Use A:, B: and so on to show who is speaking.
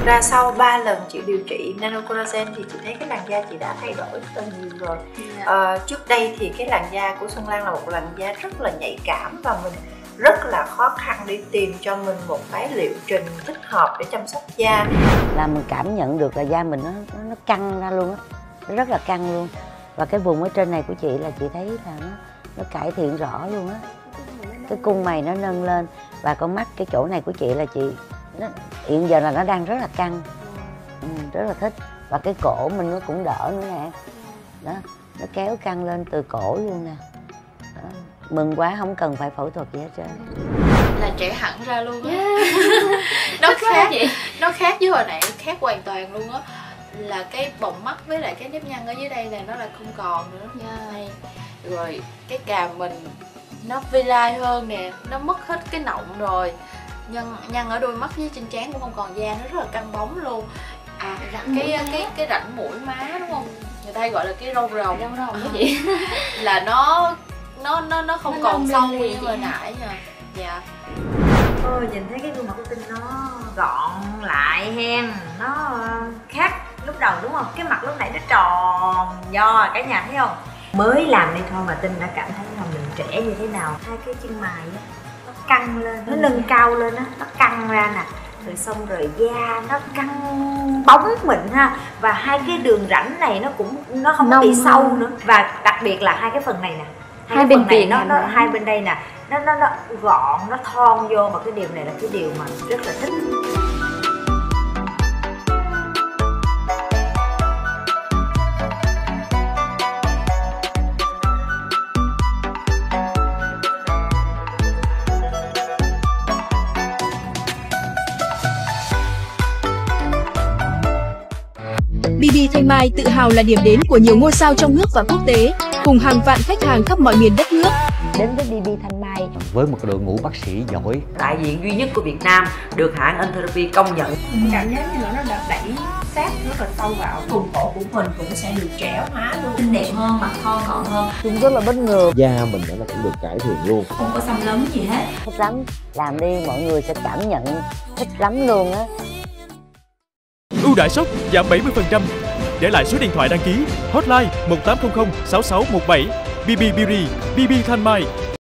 A: ra sau 3 lần chị điều trị Nano Collagen thì chị thấy cái làn da chị đã thay đổi rất là nhiều rồi. Trước đây thì cái làn da của Xuân Lan là một làn da rất là nhạy cảm và mình rất là khó khăn để tìm cho mình một cái liệu trình thích hợp để chăm sóc da.
B: Là mình cảm nhận được là da mình nó căng ra luôn á, nó rất là căng luôn. Và cái vùng ở trên này của chị là chị thấy là nó cải thiện rõ luôn á. Cái cung mày nó nâng lên và con mắt cái chỗ này của chị là chị hiện giờ là nó đang rất là căng, rất là thích. Và cái cổ mình nó cũng đỡ nữa nè, đó, nó kéo căng lên từ cổ luôn nè. Đó. Mừng quá, không cần phải phẫu thuật gì hết trơn.
C: Là trẻ hẳn ra luôn á. Nó khác vậy, nó khác với hồi nãy, khác hoàn toàn luôn á. Là cái bọng mắt với lại cái nếp nhăn ở dưới đây này nó lại không còn nữa nha. Rồi cái cằm mình nó vi lai hơn nè, nó mất hết cái nọng rồi. Nhăn ở đôi mắt với trên trán cũng không còn, da nó rất là căng bóng luôn. Cái rãnh mũi má đúng không? Người ta hay gọi là cái râu rồng đó chị. Là nó không còn sâu như hồi nãy nha. Dạ.
D: Nhìn thấy cái gương mặt của Tinh nó gọn lại hen, nó khác lúc đầu đúng không? Cái mặt lúc nãy nó tròn do cả nhà thấy không? Mới làm đây thôi mà Tinh đã cảm thấy là mình trẻ như thế nào. Hai cái chân mày á, nó căng lên, nó nâng cao lên á, nó căng ra nè. Rồi xong rồi da nó căng bóng mịn ha. Và hai cái đường rãnh này nó không có bị sâu nữa. Và đặc biệt là hai cái phần này nè, hai bên này nó hai bên đây nè, nó gọn, nó thon vô, mà cái điều này là cái điều mà rất là thích.
E: BB Thanh Mai tự hào là điểm đến của nhiều ngôi sao trong nước và quốc tế, cùng hàng vạn khách hàng khắp mọi miền đất nước.
B: Đến với BB Thanh Mai
F: với một đội ngũ bác sĩ giỏi,
D: đại diện duy nhất của Việt Nam được hãng Entherapy công nhận.
A: Cảm giác như là nó đã đẩy sát rất là sâu vào vùng cổ của mình, cũng sẽ được trẻ hóa luôn,
D: Xinh đẹp hơn, mặt thon gọn hơn.
B: cũng rất là bất ngờ.
F: da mình nó cũng được cải thiện luôn,
D: Không có xăm lấm gì hết.
B: Thích lắm, làm đi mọi người sẽ cảm nhận thích lắm luôn á.
G: Ưu đãi sốc giảm 70%. Để lại số điện thoại đăng ký hotline 1800 6617. BB Beauty, BB Thanh Mai.